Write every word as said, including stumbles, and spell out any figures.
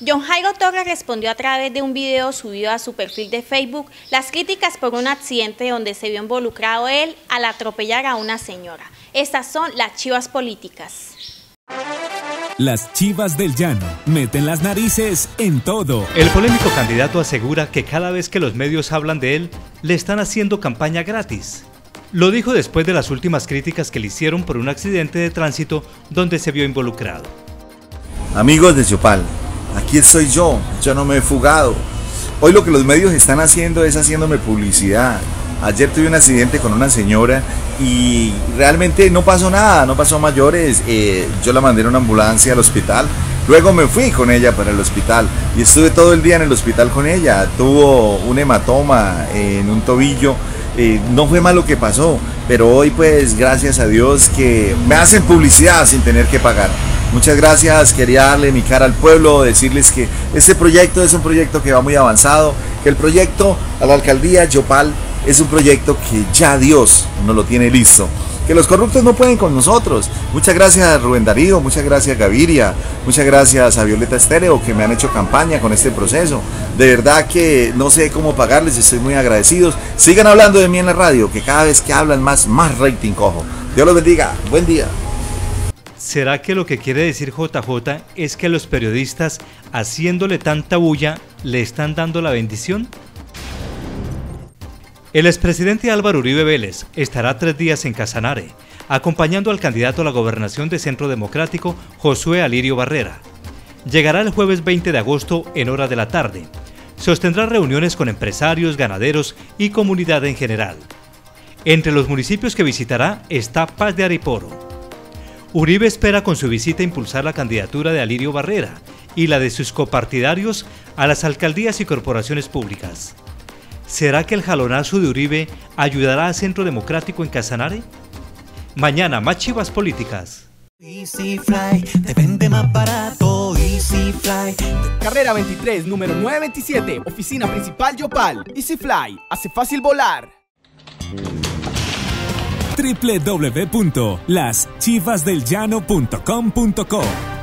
John Jairo Torres respondió a través de un video subido a su perfil de Facebook las críticas por un accidente donde se vio involucrado él al atropellar a una señora. Estas son las chivas políticas. Las chivas del llano meten las narices en todo. El polémico candidato asegura que cada vez que los medios hablan de él, le están haciendo campaña gratis. Lo dijo después de las últimas críticas que le hicieron por un accidente de tránsito donde se vio involucrado. Amigos de Yopal, aquí estoy yo, yo no me he fugado. Hoy lo que los medios están haciendo es haciéndome publicidad. Ayer tuve un accidente con una señora y realmente no pasó nada, no pasó a mayores. Eh, yo la mandé en una ambulancia al hospital. Luego me fui con ella para el hospital y estuve todo el día en el hospital con ella. Tuvo un hematoma en un tobillo. Eh, no fue mal lo que pasó, pero hoy pues gracias a Dios que me hacen publicidad sin tener que pagar. Muchas gracias, quería darle mi cara al pueblo, decirles que este proyecto es un proyecto que va muy avanzado, que el proyecto a la alcaldía Yopal es un proyecto que ya Dios nos lo tiene listo, que los corruptos no pueden con nosotros. Muchas gracias Rubén Darío, muchas gracias Gaviria, muchas gracias a Violeta Estéreo que me han hecho campaña con este proceso. De verdad que no sé cómo pagarles, estoy muy agradecidos. Sigan hablando de mí en la radio, que cada vez que hablan más, más rating cojo. Dios los bendiga, buen día. ¿Será que lo que quiere decir J J es que los periodistas, haciéndole tanta bulla, le están dando la bendición? El expresidente Álvaro Uribe Vélez estará tres días en Casanare, acompañando al candidato a la gobernación de Centro Democrático, Josué Alirio Barrera. Llegará el jueves veinte de agosto en hora de la tarde. Sostendrá reuniones con empresarios, ganaderos y comunidad en general. Entre los municipios que visitará está Paz de Ariporo. Uribe espera con su visita impulsar la candidatura de Alirio Barrera y la de sus copartidarios a las alcaldías y corporaciones públicas. ¿Será que el jalonazo de Uribe ayudará a Centro Democrático en Casanare? Mañana, más chivas políticas. Easy Fly, te vende más barato, Easy Fly. Carrera veintitrés, número novecientos veintisiete, oficina principal Yopal. Easy Fly, hace fácil volar. doble u doble u doble u punto las chivas del llano punto com punto co